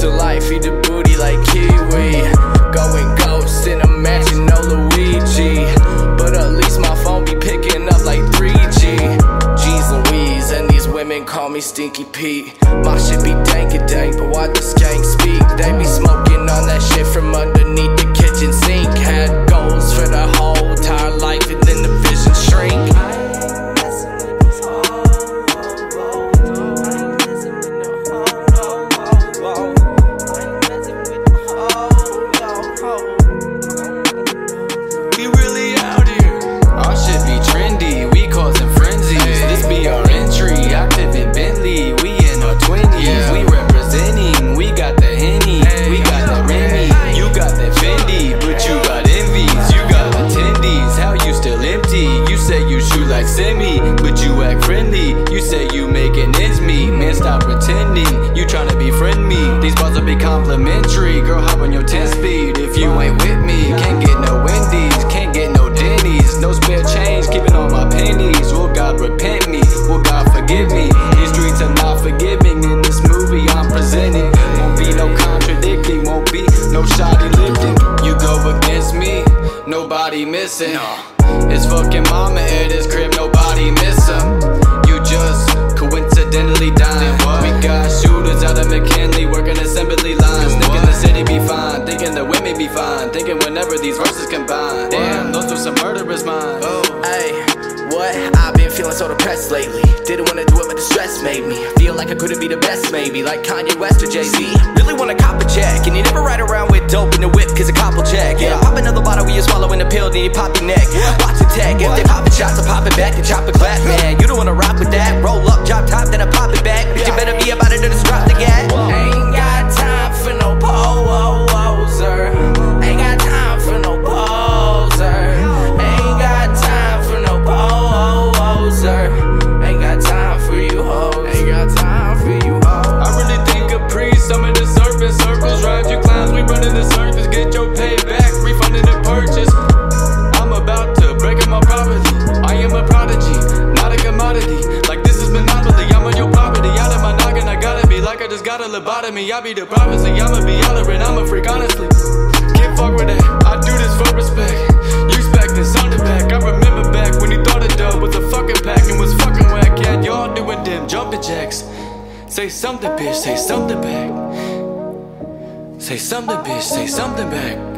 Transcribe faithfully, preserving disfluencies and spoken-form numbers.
to life, eat the booty like kiwi. Going ghost in a mansion, no Luigi. But at least my phone be picking up like three G. G's Louise, and these women call me Stinky Pete. My shit be dank-a-dank, but why the skank speak? They be smoking on that shit from underneath the kitchen sink. Had goals for the whole entire life, and then the vision shrink. We really out here. Our shit be trendy, we causing frenzies. This be our entry, active in Bentley. We in our twenties, we representing. We got the Henny, we got the Remy. You got the Fendi, but you got envies. You got attendees, how you still empty? You say you shoot like Semi, but you act friendly. You say you making ends meet, man stop pretending. You tryna befriend me, these bars will be complimentary. Girl hop on your ten speed, if you ain't with me. Can't get no Wendy's, can't get no Denny's. No spare change, keeping all my pennies. Will God repent me, will God forgive me? These streets are not forgiving, in this movie I'm presenting. Won't be no contradicting, won't be no shoddy lifting. You go against me, nobody missing. It's fucking mama at his crib, nobody miss him. You just coincidentally dying. We got shooters out of McKinley, working assembly lines. Thinking the city be fine, thinking the women be fine. Thinking whenever these verses combine. Damn, those are some murderous minds. Hey, what? I've been feeling so depressed lately. Didn't wanna do it, but the stress made me feel like I couldn't be the best, maybe like Kanye West or Jay-Z. Really wanna cop a check, and you never ride around with dope in the whip, cause a cop will check. Yeah, pop another bottle when you're swallowing a pill, then you pop your neck. Watch the tech, if they poppin' shots, I pop it back and chop a clap, man. You don't wanna rock with that. Roll up, drop top, then I pop it back. Bitch, you better be about it or just drop the gat. Ain't got time for no poser. Ain't got time for no poser. Ain't got time for no poser. Ain't got time for you hoes. Ain't got time for you hoes. I really think a priest, some of the surface circles. Ride you clowns, we running the circus. Get your payback, refunding the purchase. I'm about to break up my property. I am a prodigy, not a commodity. Like this is monopoly, I'm on your property. Out of my noggin, I gotta be like I just got a lobotomy. I be the prophecy, I'ma be hollering, I'm a freak, honestly. Can't fuck with that, I do this for respect. You expect this on the back, I remember back when you thought a dub was a fucking pack and was fucking whack. Yeah, y'all doing them jumping jacks. Say something, bitch, say something back. Say something, bitch, say something back.